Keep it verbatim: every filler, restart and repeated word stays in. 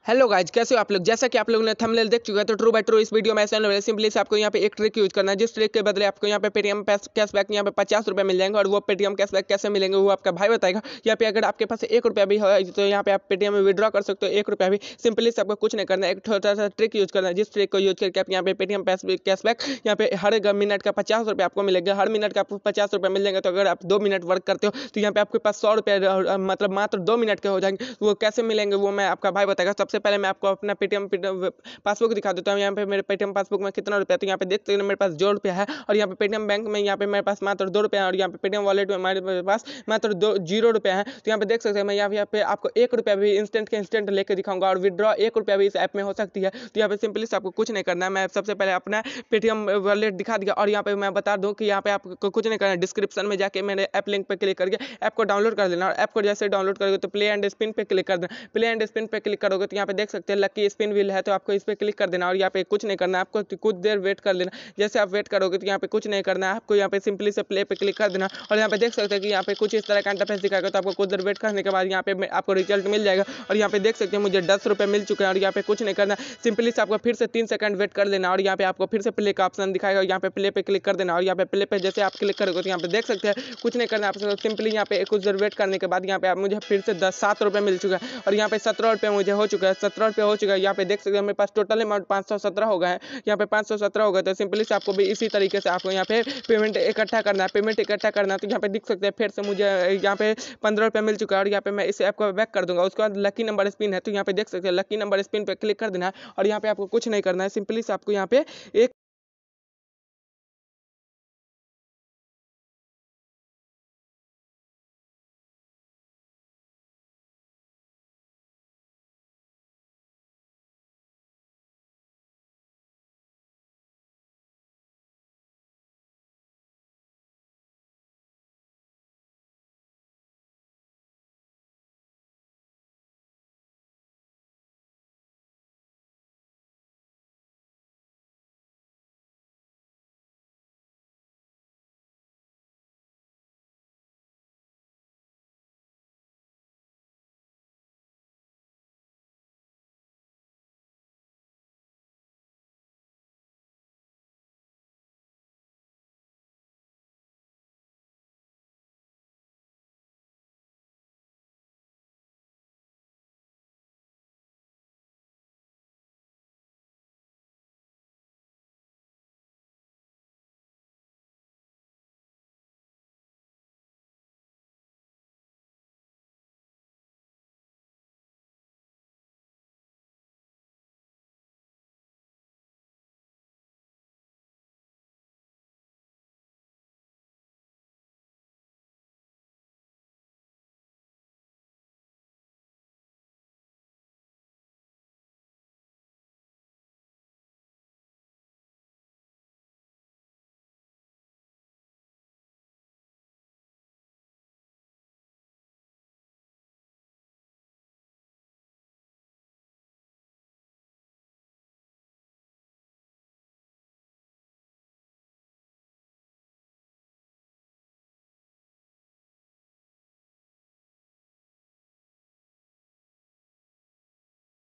Hello guys, कैसे हो आप लोग। जैसा कि आप लोगों ने थंबनेल देख चुके हैं, तो ट्रू बाय ट्रू इस वीडियो में ऐसा होने वाला है। सिंपली से आपको यहाँ पे एक ट्रिक यूज करना है, जिस ट्रिक के बदले आपको यहाँ पे पेटीएम कैशबैक यहाँ पे पचास रुपये मिल जाएंगे। और वो पेटीएम कैशबैक कैसे मिलेंगे वो आपका भाई बताएगा। यहाँ पे अगर आपके पास एक रुपया भी हो तो यहाँ पे आप पेटीएम में विड्रॉ कर सकते हो, एक रुपया भी। सिंपली से आपको कुछ नहीं करना है, एक छोटा सा ट्रिक यूज करना है, जिस ट्रिक को यूज करके आप यहाँ पे पेटीएम कैशबैक यहाँ पे हर मिनट का पचास रुपये आपको मिलेगा। हर मिनट का आपको पचास रुपये मिल जाएंगे। तो अगर आप दो मिनट वर्क करते हो तो यहाँ पे आपके पास सौ रुपये मतलब मात्र दो मिनट के हो जाएंगे। वो कैसे मिलेंगे वो मैं आपका भाई बताएगा। सबसे पहले मैं आपको अपना पेटीएम पासबुक दिखा देता हूँ। यहाँ पे मेरे पेटीएम पासबुक में कितना रुपया, तो यहाँ पे देखते हैं मेरे पास दो रुपया है। और यहाँ पे पेटीएम बैंक में यहाँ पे मेरे पास मात्र दो रुपया है। और यहाँ पे पेटीएम वॉलेट में मेरे पास मात्र दो जीरो रुपया है। तो यहाँ पे देख सकते हैं मैं यहाँ पे आपको एक रुपया भी इंस्टेंट के इंस्टेंट लेके दिखाऊंगा। और विड्रॉ एक रुपया भी इस ऐप में हो सकती है। तो यहाँ पे सिंपली से आपको कुछ नहीं करना है। मैं सबसे पहले अपना पेटीएम वॉलेट दिखा दिया। और यहाँ पे मैं बता दूँ कि यहाँ पे आपको कुछ नहीं करना है। डिस्क्रिप्शन में जाके मेरे ऐप लिंक पे क्लिक करके ऐप को डाउनलोड कर लेना। और ऐप को जैसे डाउनलोड करोगे तो प्ले एंड स्पिन पे क्लिक कर देना। प्ले एंड स्पिन पे क्लिक करोगे तो यहाँ पे देख सकते हैं लकी स्पिन व्हील है, तो आपको इस पे क्लिक कर देना। और यहाँ पे कुछ नहीं करना है, आपको कुछ देर वेट कर लेना। जैसे आप वेट करोगे तो यहाँ पे कुछ नहीं करना है, आपको यहाँ पे सिंपली से प्ले पे क्लिक कर देना। और यहाँ पे देख सकते हैं कि यहाँ पे कुछ इस तरह का इंटरफेस दिखाएगा। तो आपको कुछ देर वेट करने के बाद यहाँ पे आपको रिजल्ट मिल जाएगा। और यहाँ पे देख सकते हैं मुझे दस रुपये मिल चुके हैं। और यहाँ पे कुछ नहीं करना, सिंपली से आपको फिर से तीन सेकंड वेट कर लेना। और यहाँ पे आपको फिर से प्ले का ऑप्शन दिखाएगा, यहाँ पे प्ले पे क्लिक कर देना। और यहाँ पे प्ले पे जैसे आप क्लिक करोगे तो यहाँ पे देख सकते हैं कुछ नहीं करना आपको। सिंपली यहाँ पे कुछ देर वेट करने के बाद यहाँ पे आप मुझे फिर से दस सात रुपये मिल चुका है। और यहाँ पे सत्रह रुपये मुझे हो चुका है, सत्रह रुपये हो चुका है। यहाँ पे देख सकते हैं मेरे पास टोटल अमाउंट पाँच सौ सत्रह हो गए हैं। यहाँ पे पाँच सौ सत्रह हो गए। तो सिंपली से आपको भी इसी तरीके से आपको यहाँ पे पेमेंट इकट्ठा करना है, पेमेंट इकट्ठा करना है। तो यहाँ पे देख सकते हैं फिर से मुझे यहाँ पे पंद्रह रुपये मिल चुका है। और यहाँ पे मैं इस ऐप को बैक कर दूंगा। उसके बाद लकी नंबर स्पिन है, तो यहाँ पे देख सकते हैं लकी नंबर स्पिन पे क्लिक कर देना है। और यहाँ पे आपको कुछ नहीं करना है, सिंपली से आपको यहाँ पे एक